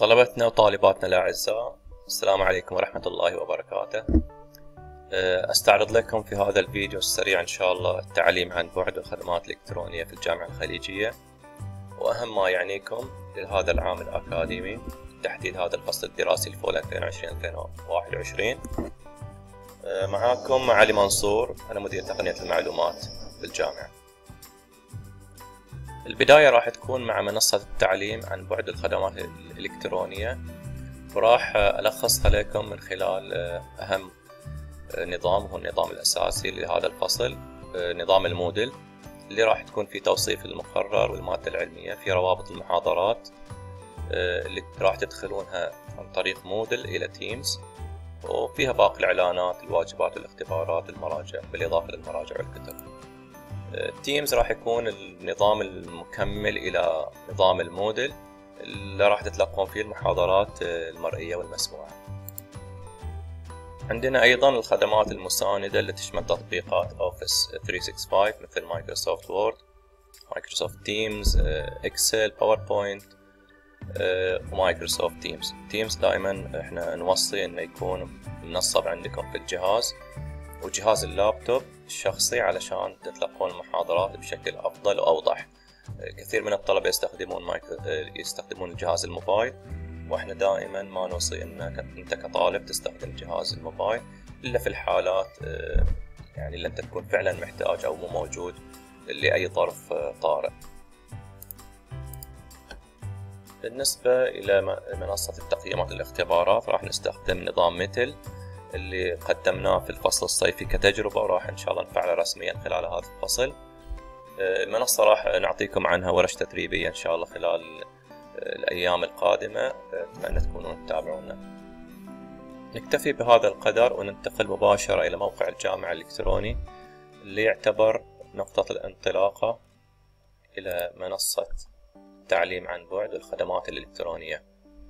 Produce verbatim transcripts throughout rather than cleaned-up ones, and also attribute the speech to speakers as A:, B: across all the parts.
A: طلبتنا وطالباتنا الأعزاء، السلام عليكم ورحمة الله وبركاته. أستعرض لكم في هذا الفيديو السريع إن شاء الله التعليم عن بعد والخدمات الإلكترونية في الجامعة الخليجية، وأهم ما يعنيكم لهذا العام الأكاديمي، تحديد هذا الفصل الدراسي الفول ألفين وعشرين ألفين وواحد وعشرين. معاكم علي منصور، أنا مدير تقنية المعلومات بالجامعة. البداية راح تكون مع منصة التعليم عن بعد الخدمات الإلكترونية، وراح ألخصها لكم من خلال أهم نظام، هو النظام الأساسي لهذا الفصل، نظام المودل اللي راح تكون فيه توصيف المقرر والمادة العلمية، في روابط المحاضرات اللي راح تدخلونها عن طريق مودل إلى تيمز، وفيها باقي الإعلانات، الواجبات والاختبارات، المراجع، بالإضافة للمراجع والكتب. تيمز راح يكون النظام المكمل إلى نظام المودل اللي راح تتلقون فيه المحاضرات المرئية والمسموعة. عندنا أيضا الخدمات المساندة اللي تشمل تطبيقات أوفيس ثلاثمية وخمسة وستين مثل مايكروسوفت وورد، مايكروسوفت تيمز، إكسل، باوربوينت، ومايكروسوفت تيمز. تيمز دائما احنا نوصي انه يكون منصب عندكم في الجهاز وجهاز اللابتوب الشخصي علشان تتلقون المحاضرات بشكل افضل واوضح. كثير من الطلبة يستخدمون مايكرو... يستخدمون الجهاز الموبايل، واحنا دائما ما نوصي انك انت كطالب تستخدم جهاز الموبايل الا في الحالات يعني اللي انت تكون فعلا محتاج او مو موجود لاي ظرف طارئ. بالنسبة إلى منصة التقييمات والاختبارات، راح نستخدم نظام ميتل اللي قدمناه في الفصل الصيفي كتجربة، وراح إن شاء الله نفعله رسميا خلال هذا الفصل. المنصة راح نعطيكم عنها ورش تدريبية إن شاء الله خلال الأيام القادمة، أتمنى تكونون تتابعونا. نكتفي بهذا القدر وننتقل مباشرة إلى موقع الجامعة الإلكتروني اللي يعتبر نقطة الانطلاقة إلى منصة التعليم عن بعد والخدمات الإلكترونية.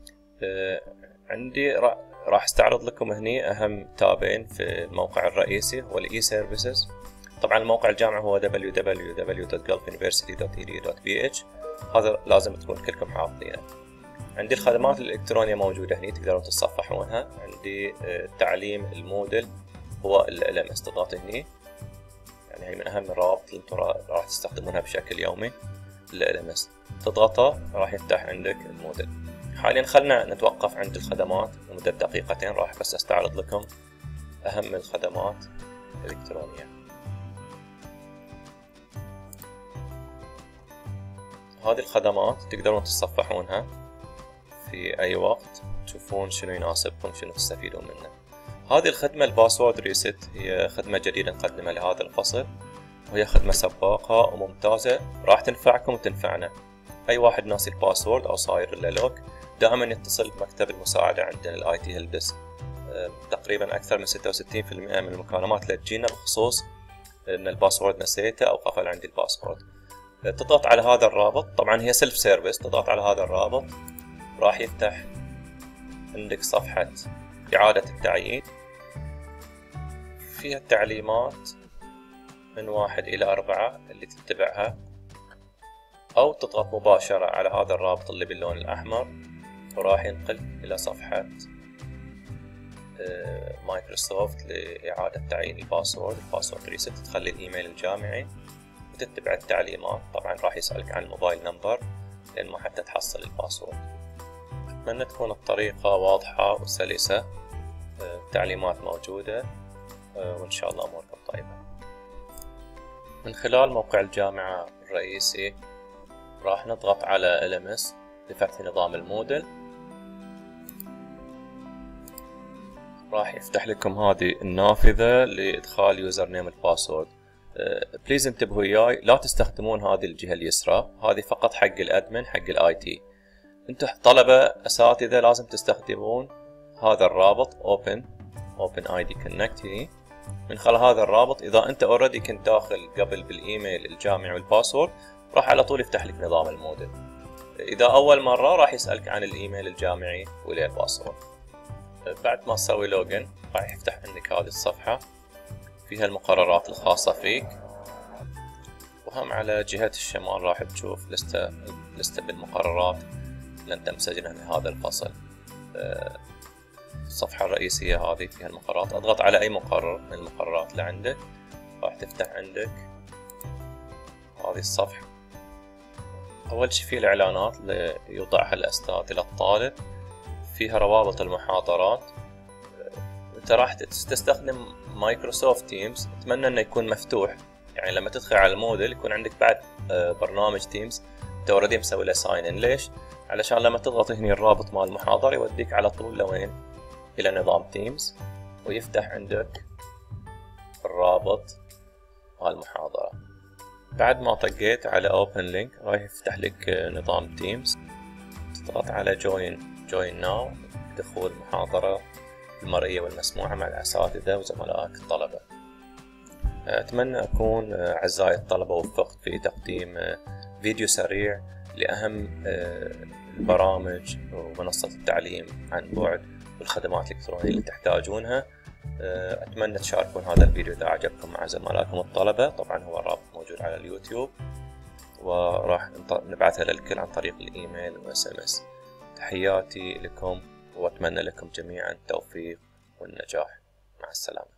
A: عندي راح استعرض لكم هني أهم تابين في الموقع الرئيسي، هو الإي سيرفيسز. طبعا الموقع الجامعة هو دبليو دبليو دبليو دوت جلف يونيفرسيتي دوت إي دي يو دوت بي إتش، هذا لازم تكون كلكم حافظينه. عندي الخدمات الإلكترونية موجودة هني، تقدرون تتصفحونها. عندي تعليم المودل هو ال إل إم إس، تضغط هني، يعني هي من أهم الروابط اللي انتم راح تستخدمونها بشكل يومي. ال إل إم إس تضغطه راح يفتح عندك المودل. حاليا خلنا نتوقف عند الخدمات لمدة دقيقتين، راح بس استعرض لكم أهم الخدمات الإلكترونية. هذه الخدمات تقدرون تتصفحونها في أي وقت، تشوفون شنو يناسبكم، شنو تستفيدون منه. هذه الخدمة الباسورد ريست هي خدمة جديدة نقدمها لهذا الفصل، وهي خدمة سباقة وممتازة، راح تنفعكم وتنفعنا. أي واحد ناسي الباسورد أو صاير له لوك، دائما يتصل بمكتب المساعدة عندنا الاي تي هيلب ديسك. تقريبا أكثر من ستة وستين بالمئة من المكالمات اللي تجينا بخصوص إن الباسورد نسيته أو قفل عندي الباسورد. تضغط على هذا الرابط، طبعا هي سيلف سيرفيس، تضغط على هذا الرابط راح يفتح عندك صفحة إعادة التعيين، فيها التعليمات من واحد إلى أربعة اللي تتبعها، أو تضغط مباشرة على هذا الرابط اللي باللون الأحمر وراح ينقل إلى صفحة مايكروسوفت لإعادة تعيين الباسورد، الباسورد ريست. تخلي الإيميل الجامعي وتتبع التعليمات، طبعا راح يسألك عن الموبايل نمبر لأن ما حتى تحصل الباسورد. أتمنى تكون الطريقة واضحة وسلسة، التعليمات موجودة، وإن شاء الله أموركم طيبة. من خلال موقع الجامعة الرئيسي راح نضغط على إل إم إس لفتح نظام المودل، راح يفتح لكم هذه النافذة لإدخال يوزر نيم الباسورد. بليز انتبهوا وياي، لا تستخدمون هذه الجهة اليسرى، هذه فقط حق الأدمن، حق الآي تي. انتم طلبة أساتذة لازم تستخدمون هذا الرابط Open Open آي دي Connect. هي من خلال هذا الرابط، إذا أنت أوريدي كنت داخل قبل بالإيميل الجامعي والباسورد، راح على طول يفتح لك نظام المودل. إذا أول مرة راح يسألك عن الإيميل الجامعي ولا الباسورد. بعد ما تسوي لوجن راح يفتح عندك هذه الصفحة فيها المقررات الخاصة فيك، وهم على جهة الشمال راح تشوف لستة لستة بالمقررات لن تمسجنا لهذا الفصل. الصفحة الرئيسية هذه فيها المقررات، اضغط على اي مقرر من المقررات اللي عندك، راح تفتح عندك هذه الصفحة. اول شي في الاعلانات اللي يوضعها الاستاذ للطالب، فيها روابط المحاضرات. انت راح تستخدم مايكروسوفت تيمز، اتمنى انه يكون مفتوح، يعني لما تدخل على الموديل يكون عندك بعد برنامج تيمز انت اوريدي مسوي له ساين ان. ليش؟ علشان لما تضغط هني الرابط مال المحاضرة يوديك على طول لوين؟ الى نظام تيمز، ويفتح عندك الرابط مال المحاضرة. بعد ما طقيت على اوبن لينك راح يفتح لك نظام تيمز، تضغط على جوين جوين ناو، دخول المحاضرة المرئية والمسموعة مع الأساتذة وزملائك الطلبة. أتمنى أكون أعزائي الطلبة وفقت في تقديم فيديو سريع لأهم البرامج ومنصة التعليم عن بعد والخدمات الإلكترونية اللي تحتاجونها. أتمنى تشاركون هذا الفيديو إذا أعجبكم مع زملائكم الطلبة، طبعا هو الرابط موجود على اليوتيوب، وراح نبعثها للكل عن طريق الإيميل وإس إم إس. تحياتي لكم وأتمنى لكم جميعا التوفيق والنجاح. مع السلامة.